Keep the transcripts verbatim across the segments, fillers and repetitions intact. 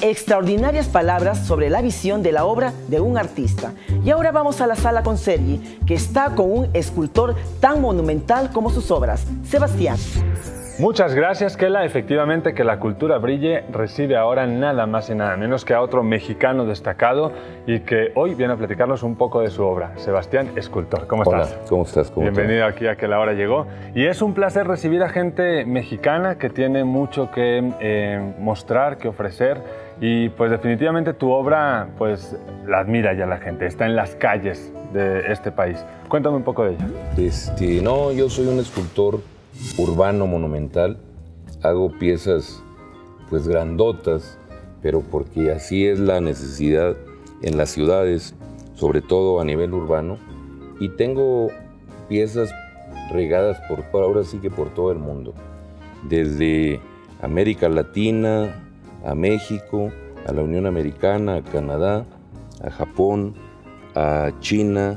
extraordinarias palabras sobre la visión de la obra de un artista. Y ahora vamos a la sala con Sergi, que está con un escultor tan monumental como sus obras, Sebastián. Muchas gracias, Kela. Efectivamente, que la cultura brille recibe ahora nada más y nada menos que a otro mexicano destacado y que hoy viene a platicarnos un poco de su obra, Sebastián Escultor. ¿Cómo Hola, estás? ¿cómo estás? ¿Cómo Bienvenido estás? aquí a Que la Hora Llegó. Y es un placer recibir a gente mexicana que tiene mucho que eh, mostrar, que ofrecer. Y pues definitivamente tu obra pues la admira ya la gente, está en las calles de este país. Cuéntame un poco de ella. Este, no, yo soy un escultor urbano monumental. Hago piezas pues grandotas, pero porque así es la necesidad en las ciudades, sobre todo a nivel urbano. Y tengo piezas regadas por, ahora sí que por todo el mundo. Desde América Latina, a México, a la Unión Americana, a Canadá, a Japón, a China,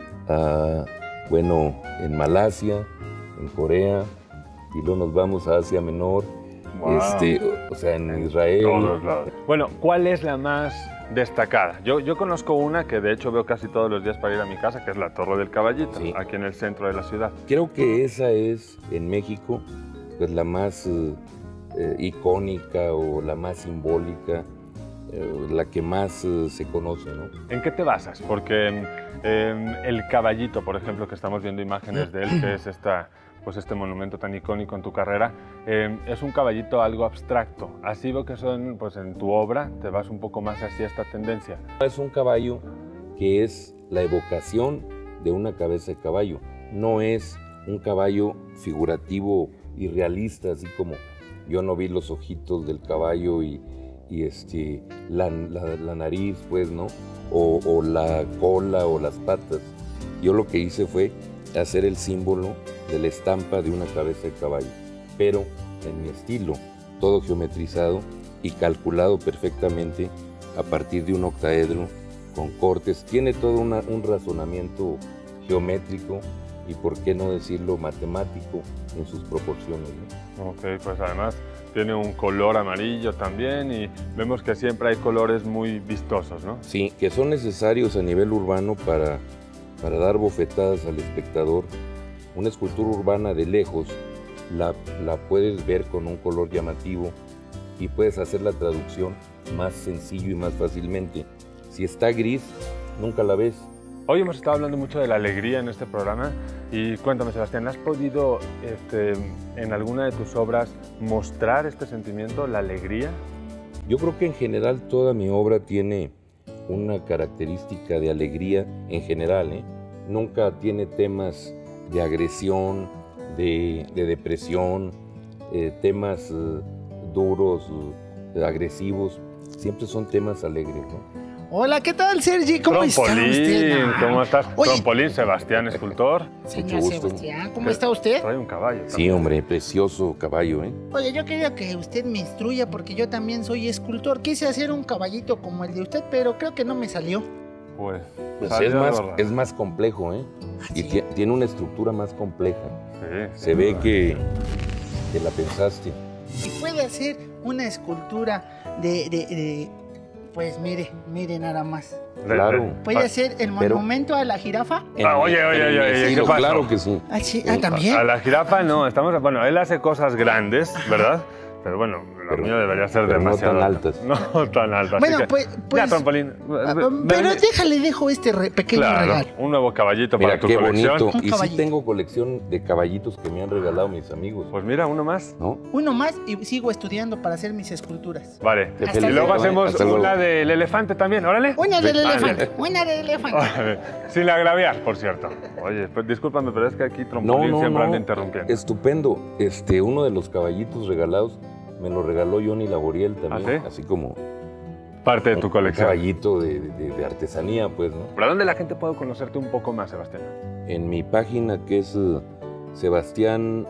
a, bueno, en Malasia, en Corea, y luego nos vamos a Asia Menor, Wow. este, o sea, en Israel. Todos lados. Bueno, ¿cuál es la más destacada? Yo, yo conozco una que de hecho veo casi todos los días para ir a mi casa, que es la Torre del Caballito, Sí. aquí en el centro de la ciudad. Creo que esa es, en México, pues la más eh, eh, icónica o la más simbólica, eh, la que más eh, se conoce, ¿no? ¿En qué te basas? Porque eh, el Caballito, por ejemplo, que estamos viendo imágenes de él, que es esta, pues este monumento tan icónico en tu carrera, eh, es un caballito algo abstracto. Así veo que son, pues en tu obra te vas un poco más hacia esta tendencia. Es un caballo que es la evocación de una cabeza de caballo. No es un caballo figurativo y realista, así como yo no vi los ojitos del caballo y, y este, la, la, la nariz, pues, ¿no? O, o la cola o las patas. Yo lo que hice fue hacer el símbolo de la estampa de una cabeza de caballo, pero en mi estilo, todo geometrizado y calculado perfectamente a partir de un octaedro con cortes. Tiene todo una, un razonamiento geométrico y, por qué no decirlo, matemático en sus proporciones, ¿no? Ok, pues además tiene un color amarillo también y vemos que siempre hay colores muy vistosos, ¿no? Sí, que son necesarios a nivel urbano para, para dar bofetadas al espectador. Una escultura urbana de lejos la, la puedes ver con un color llamativo y puedes hacer la traducción más sencillo y más fácilmente. Si está gris, nunca la ves. Hoy hemos estado hablando mucho de la alegría en este programa y cuéntame, Sebastián, ¿has podido este, en alguna de tus obras mostrar este sentimiento, la alegría? Yo creo que en general toda mi obra tiene una característica de alegría en general, ¿eh? Nunca tiene temas de agresión, de, de depresión, eh, temas eh, duros, eh, agresivos. Siempre son temas alegres, ¿no? Hola, ¿qué tal, Sergi? ¿Cómo está Trompolín, usted? ¿cómo estás? Oye. Trompolín, Sebastián, escultor. Señor Mucho gusto. Sebastián, ¿cómo está usted? Trae un caballo. Sí, también. hombre, precioso caballo, ¿eh? Oye, yo quería que usted me instruya porque yo también soy escultor. Quise hacer un caballito como el de usted, pero creo que no me salió. Pues, Pues salió es, más, algo raro. es más complejo, ¿eh? Y ¿Sí? ti- tiene una estructura más compleja. Sí, Se sin ve duda. que, que la pensaste. Y puede hacer una escultura de, de, de- Pues mire, mire nada más. De- Claro. de- ¿Puede ah, hacer el pero- monumento a la jirafa? Ah, oye, oye, En mi oye, oye, ¿qué estilo, pasó? claro que sí. Ah, sí, ah, también. A la jirafa no, estamos, bueno, él hace cosas grandes, ¿verdad? Pero bueno, la Pero- mía debería ser pero no demasiado tan altas. No tan altas. Bueno, así que, pues- pues- ya, Trompolín. Ah, ven- pero ven- déjale, dejo este re- pequeño claro, regalo. un nuevo caballito Mira para tu qué colección. bonito. Un Y sí caballito. tengo colección de caballitos que me han regalado mis amigos, Pues mira, uno más. ¿no? Uno más y sigo estudiando para hacer mis esculturas. Vale. Te Y felicito, luego ¿eh? hacemos Hasta luego. una del elefante también, órale. Una del Vale. elefante, una del elefante. Órale. Sin agraviar, por cierto. Oye, pues discúlpame, pero es que aquí No, Trompolín no, siempre anda no. interrumpiendo. Estupendo. Este, uno de los caballitos regalados me lo regaló Johnny Laboriel también, ¿Ah, sí? así como Parte de tu un colección. caballito de, de- de artesanía, pues, ¿no? ¿Para dónde la gente puede conocerte un poco más, Sebastián? En mi página, que es eh, sebastián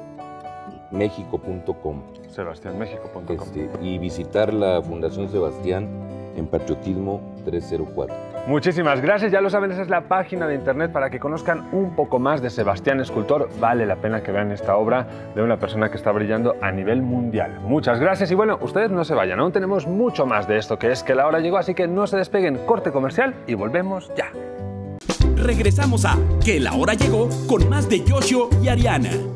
méxico punto com, sebastián méxico punto com. este, y visitar la Fundación Sebastián en Patriotismo trescientos cuatro. Muchísimas gracias, ya lo saben, esa es la página de internet para que conozcan un poco más de Sebastián Escultor. Vale la pena que vean esta obra de una persona que está brillando a nivel mundial. Muchas gracias y bueno, ustedes no se vayan, aún tenemos mucho más de esto que es que la hora llegó, así que no se despeguen, corte comercial y volvemos ya. Regresamos a Que la hora llegó con más de Yoshio y Ariana.